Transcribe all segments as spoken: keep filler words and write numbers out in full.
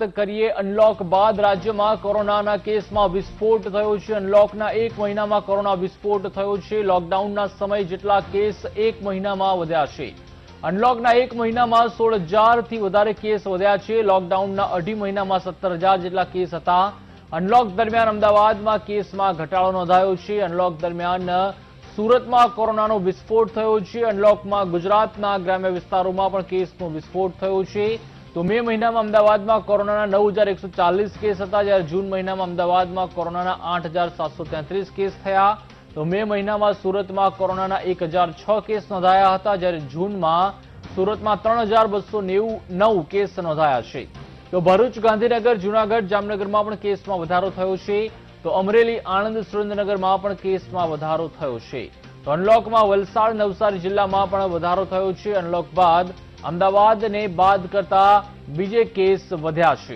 વાત કરીએ અનલોક બાદ રાજ્યમાં કોરોનાના કેસમાં વિસ્ફોટ થયો છે। અનલોકના એક મહિનામાં કોરોના વિસ્ફોટ થયો છે। લોકડાઉનના સમય જેટલા કેસ એક મહિનામાં વધ્યા છે। અનલોકના એક મહિનામાં સોળ હજારથી વધારે કેસ વધ્યા છે। લોકડાઉનના અઢી મહિનામાં સત્તર હજાર જેટલા કેસ હતા। અનલોક દરમિયાન અમદાવાદમાં કેસમાં ઘટાડો નોંધાયો છે। અનલોક દરમિયાન સુરતમાં કોરોનાનો વિસ્ફોટ થયો છે। અનલોકમાં ગુજરાતના ગ્રામ્ય વિસ્તારોમાં પણ કેસનો વિસ્ફોટ થયો છે। તો મે મહિનામાં અમદાવાદમાં કોરોનાના નવ હજાર એકસો ચાલીસ કેસ હતા, જ્યારે જૂન મહિનામાં અમદાવાદમાં કોરોનાના આઠ હજાર સાતસો તેત્રીસ કેસ થયા। તો મે મહિનામાં સુરતમાં કોરોનાના એક હજાર છ કેસ નોંધાયા હતા, જ્યારે જૂનમાં સુરતમાં ત્રણ હજાર બસો નેવું નવ કેસ નોંધાયા છે। તો ભરૂચ, ગાંધીનગર, જૂનાગઢ, જામનગરમાં પણ કેસમાં વધારો થયો છે। તો અમરેલી, આણંદ, સુરેન્દ્રનગરમાં પણ કેસમાં વધારો થયો છે। તો અનલોકમાં વલસાડ, નવસારી જિલ્લામાં પણ વધારો થયો છે। અનલોક બાદ અમદાવાદને બાદ કરતા બીજે કેસ વધ્યા છે।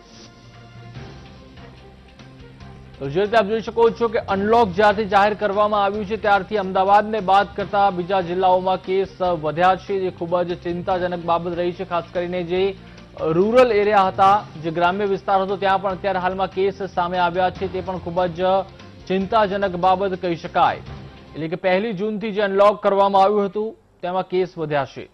તો જે રીતે આપ જોઈ શકો છો કે અનલોક જ્યારથી જાહેર કરવામાં આવ્યું છે ત્યારથી અમદાવાદને બાદ કરતા બીજા જિલ્લાઓમાં કેસ વધ્યા છે, જે ખૂબ જ ચિંતાજનક બાબત રહી છે। ખાસ કરીને જે રૂરલ એરિયા હતા, જે ગ્રામ્ય વિસ્તાર હતો, ત્યાં પણ અત્યારે હાલમાં કેસ સામે આવ્યા છે। તે પણ ખૂબ જ ચિંતાજનક બાબત કહી શકાય। એટલે કે પહેલી જૂનથી જે અનલોક કરવામાં આવ્યું હતું તેમાં કેસ વધ્યા છે।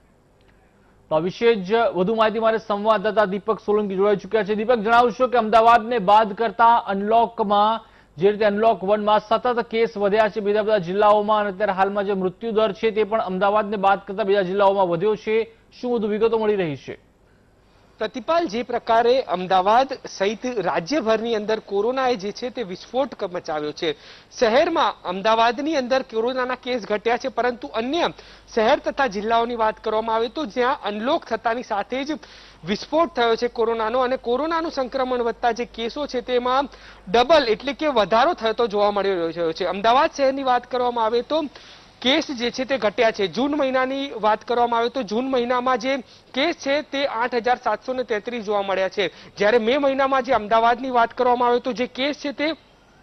તો આ વિશે જ વધુ માહિતી મારે સંવાદદાતા દીપક સોલંકી જોડાઈ ચૂક્યા છે। દીપક, જણાવશો કે અમદાવાદને બાદ કરતા અનલોકમાં જે રીતે અનલોક વનમાં સતત કેસ વધ્યા છે બીજા બધા જિલ્લાઓમાં, અને અત્યારે હાલમાં જે મૃત્યુ દર છે તે પણ અમદાવાદને બાદ કરતા બીજા જિલ્લાઓમાં વધ્યો છે, શું વધુ વિગતો મળી રહી છે? પ્રતિપાલ, જે પ્રકારે અમદાવાદ સહિત રાજ્યભરની અંદર કોરોનાએ જે છે તે વિસ્ફોટ મચાવ્યો છે। શહેરમાં અમદાવાદની અંદર કોરોનાના કેસ ઘટ્યા છે, પરંતુ અન્ય શહેર તથા જિલ્લાઓની વાત કરવામાં આવે તો જ્યાં અનલોક થતાની સાથે જ વિસ્ફોટ થયો છે કોરોનાનો, અને કોરોનાનું સંક્રમણ વધતા જે કેસો છે તેમાં ડબલ એટલે કે વધારો થતો જોવા મળી રહ્યો છે। અમદાવાદ શહેરની વાત કરવામાં આવે તો કેસ જે છે તે ઘટ્યા છે। જૂન મહિનાની વાત કરવામાં આવે તો જૂન મહિનામાં જે કેસ છે તે આઠ હજાર સાતસો ને તેત્રીસ જોવા મળ્યા છે, જ્યારે મે મહિનામાં જે અમદાવાદની વાત કરવામાં આવે તો જે કેસ છે તે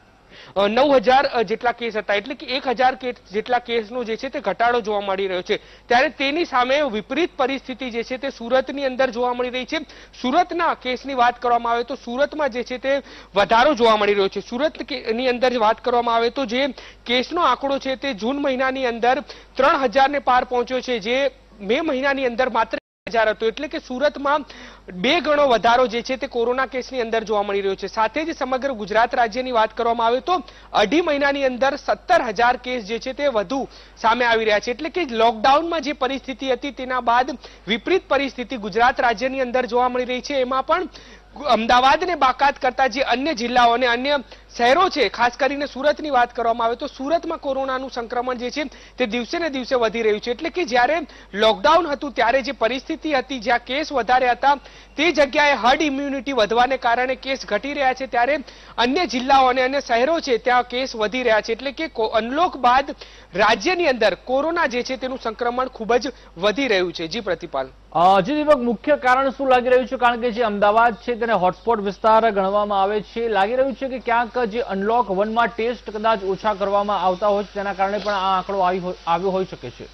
નવ હજાર જેટલા કેસ હતા, એટલે કે એક હજાર જેટલા કેસનો જે છે તે ઘટાડો જોવા મળી રહ્યો છે। ત્યારે તેની સામે વિપરીત પરિસ્થિતિ જે છે તે સુરતની અંદર જોવા મળી રહી છે। સુરતના કેસની વાત કરવામાં આવે તો સુરતમાં જે છે તે વધારો જોવા મળી રહ્યો છે। સુરતની અંદર વાત કરવામાં આવે તો જે કેસનો આંકડો છે તે જૂન મહિનાની અંદર ત્રણ હજાર ને પાર પહોંચ્યો છે, જે મે મહિનાની અંદર માત્ર હજાર હતો, એટલે કે સુરતમાં બે ગણો વધારો જે છે તે કોરોના કેસની અંદર જોવા મળી રહ્યો છે। સાથે જ સમગ્ર ગુજરાત રાજ્યની વાત કરવામાં આવે તો અઢી મહિનાની અંદર સત્તર હજાર કેસ જે છે તે વધુ સામે આવી રહ્યા છે, એટલે કે લોકડાઉનમાં જે પરિસ્થિતિ હતી તેના બાદ વિપરીત પરિસ્થિતિ ગુજરાત રાજ્યની અંદર જોવા મળી રહી છે। એમાં પણ અમદાવાદને બાકાત કરતા જે અન્ય જિલ્લાઓ અને અન્ય શહેરો છે, ખાસ કરીને સુરતની વાત કરવામાં આવે તો સુરતમાં કોરોનાનું સંક્રમણ જે છે તે દિવસે ને દિવસે વધી રહ્યું છે, એટલે કે જ્યારે લોકડાઉન હતું ત્યારે જે પરિસ્થિતિ હતી, જ્યાં કેસ વધારે હતા, તે જગ્યાએ હર્ડ ઇમ્યુનિટી વધવાને કારણે કેસ ઘટી રહ્યા છે, ત્યારે અન્ય જિલ્લાઓ અને અન્ય શહેરો છે ત્યાં કેસ વધી રહ્યા છે। એટલે કે અનલોક બાદ રાજ્યની અંદર કોરોના જે છે તેનું સંક્રમણ ખૂબ જ વધી રહ્યું છે। જી પ્રતિપાલ, જી દીપક, મુખ્ય કારણ શું લાગી રહ્યું છે? કારણ કે જે અમદાવાદ છે તેને હોટસ્પોટ વિસ્તાર ગણવામાં આવે છે, લાગી રહ્યું છે કે ક્યાંક જે અનલોક વનમાં ટેસ્ટ કદાચ ઓછા કરવામાં આવતા હોય છે તેના કારણે પણ આ આંકડો આવ્યો હોઈ શકે છે।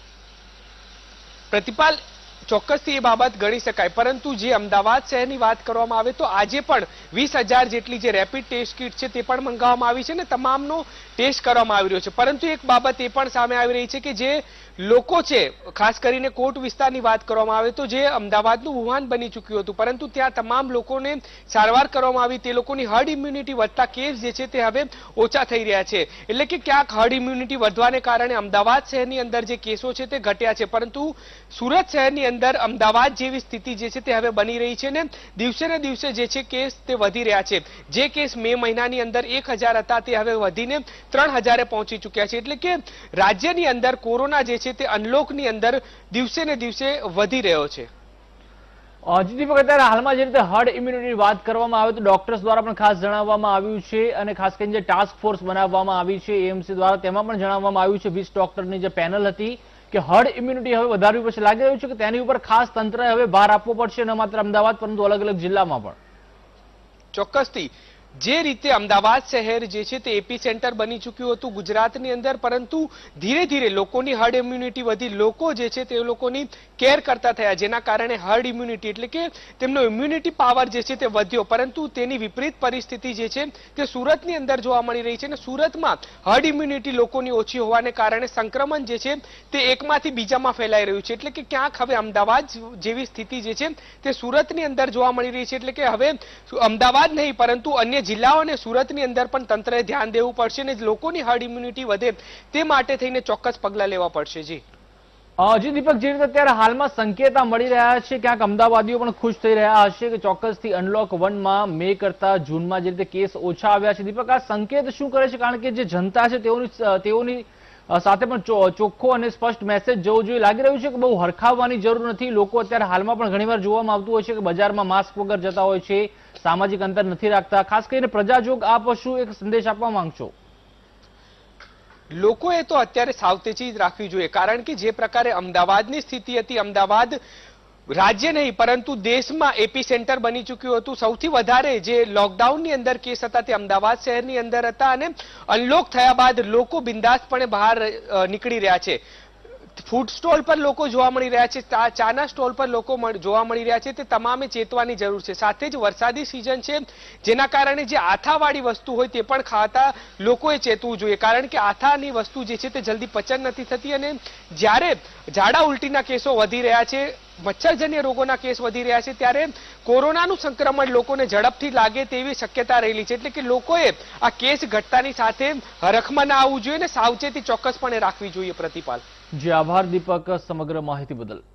પ્રતિપાલ, ચોક્કસથી એ બાબત ગણી શકાય, પરંતુ જે અમદાવાદ શહેરની વાત કરવામાં આવે તો આજે પણ વીસ હજાર જેટલી જે રેપિડ ટેસ્ટ કિટ છે તે પણ મંગાવવામાં આવી છે ને તમામનો ટેસ્ટ કરવામાં આવી રહ્યો છે। પરંતુ એક બાબત એ પણ સામે આવી રહી છે કે જે લોકો છે, ખાસ કરીને કોટ વિસ્તારની વાત કરવામાં આવે તો જે અમદાવાદનું વુહાન બની ચૂક્યું હતું, પરંતુ ત્યાં તમામ લોકોને સારવાર કરવામાં આવી, તે લોકોની હર્ડ ઇમ્યુનિટી વધતા કેસ જે છે તે હવે ઓછા થઈ રહ્યા છે। એટલે કે ક્યાંક હર્ડ ઇમ્યુનિટી વધવાને કારણે અમદાવાદ શહેરની અંદર જે કેસો છે તે ઘટ્યા છે, પરંતુ સુરત શહેરની અંદર અમદાવાદ જેવી સ્થિતિ જે છે તે હવે બની રહી છે ને દિવસે ને દિવસે જે છે કેસ તે વધી રહ્યા છે। જે કેસ મે મહિનાની અંદર એક હજાર હતા તે હવે વધીને ત્રણ હજારે પહોંચી ચૂક્યા છે, એટલે કે રાજ્યની અંદર કોરોના જે છે તે અનલોકની અંદર દિવસે ને દિવસે વધી રહ્યો છે। જી દીપક, અત્યારે હાલમાં જે રીતે હર્ડ ઇમ્યુનિટીની વાત કરવામાં આવે તો ડોક્ટર્સ દ્વારા પણ ખાસ જણાવવામાં આવ્યું છે, અને ખાસ કરીને જે ટાસ્ક ફોર્સ બનાવવામાં આવી છે એએમસી દ્વારા, તેમાં પણ જણાવવામાં આવ્યું છે વીસ ડોક્ટરની જે પેનલ હતી કે હર્ડ ઇમ્યુનિટી હવે વધારવી પડશે। લાગી રહ્યું છે કે તેની ઉપર ખાસ તંત્રએ હવે ભાર આપવો પડશે, ન માત્ર અમદાવાદ પરંતુ અલગ અલગ જિલ્લામાં પણ। ચોક્કસથી જે રીતે અમદાવાદ શહેર જે છે તે એપી સેન્ટર બની ચૂક્યું હતું ગુજરાતની અંદર, પરંતુ ધીરે ધીરે લોકોની હર્ડ ઇમ્યુનિટી વધી, લોકો જે છે તે લોકોની કેર કરતા થયા, જેના કારણે હર્ડ ઇમ્યુનિટી એટલે કે તેમનો ઇમ્યુનિટી પાવર જે છે તે વધ્યો. પરંતુ તેની વિપરીત પરિસ્થિતિ જે છે તે સુરતની અંદર જોવા મળી રહી છે અને સુરતમાં હર્ડ ઇમ્યુનિટી લોકોની ઓછી હોવાને કારણે સંક્રમણ જે છે તે એકમાંથી બીજામાં ફેલાઈ રહ્યું છે. એટલે કે ક્યાંક હવે અમદાવાદ જેવી સ્થિતિ જે છે તે સુરતની અંદર જોવા મળી રહી છે. એટલે કે હવે અમદાવાદ નહીં પરંતુ અન્ય જિલ્લાઓ અને સુરતની અંદર પણ તંત્રએ ધ્યાન દેવું પડશે અને લોકોની હર્ડ ઇમ્યુનિટી વધે તે માટે થઈને ચોક્કસ પગલાં લેવા પડશે. જી જી દીપક, જે રીતે અત્યારે હાલમાં સંકેત મળી રહ્યા છે, ક્યાંક અમદાવાદીઓ પણ ખુશ થઈ રહ્યા હશે કે ચોક્કસથી અનલોક વનમાં મે કરતા જૂનમાં જે રીતે કેસ ઓછા આવ્યા છે. દીપક, આ સંકેત શું કરે છે? કારણ કે જે જનતા છે તેઓની તેઓની સાથે પણ ચોખ્ખો અને સ્પષ્ટ મેસેજ જવો જોઈએ. લાગી રહ્યું છે કે બહુ હરખાવવાની જરૂર નથી. લોકો અત્યારે હાલમાં પણ ઘણીવાર જોવામાં આવતું હોય છે કે બજારમાં માસ્ક વગર જતા હોય છે, સામાજિક અંતર નથી રાખતા. ખાસ કરીને પ્રજાજોગ આપ શું એક સંદેશ આપવા માંગશો? લોકોએ તો અત્યારે સાવચેતી જ રાખવી જોઈએ, કારણ કે જે પ્રકારે અમદાવાદની સ્થિતિ હતી, અમદાવાદ રાજ્ય નહીં પરંતુ દેશમાં એપી સેન્ટર બની ચૂક્યું હતું. સૌથી વધારે જે લોકડાઉનની અંદર કેસ હતા તે અમદાવાદ શહેરની અંદર હતા અને અનલોક થયા બાદ લોકો બિંદાસપણે બહાર નીકળી રહ્યા છે. ફૂડ સ્ટોલ પર લોકો જોવા મળી રહ્યા છે, ચાના સ્ટોલ પર લોકો જોવા મળી રહ્યા છે. તે તમામે ચેતવાની જરૂર છે. સાથે જ વરસાદી સિઝન છે, જેના કારણે જે આથાવાળી વસ્તુ હોય તે પણ ખાતા લોકોએ ચેતવું જોઈએ, કારણ કે આથાની વસ્તુ જે છે તે જલ્દી પચન નથી થતી અને જ્યારે ઝાડા ઉલટીના કેસો વધી રહ્યા છે, મચ્છરજન્ય રોગોના કેસ વધી રહ્યા છે, ત્યારે કોરોનાનું સંક્રમણ લોકોને ઝડપથી લાગે તેવી શક્યતા રહેલી છે. એટલે કે લોકોએ આ કેસ ઘટતાની સાથે હરખમાં ના આવવું જોઈએ અને સાવચેતી ચોક્કસપણે રાખવી જોઈએ. પ્રતિપાલ. જી આભાર દીપક સમગ્ર માહિતી બદલ.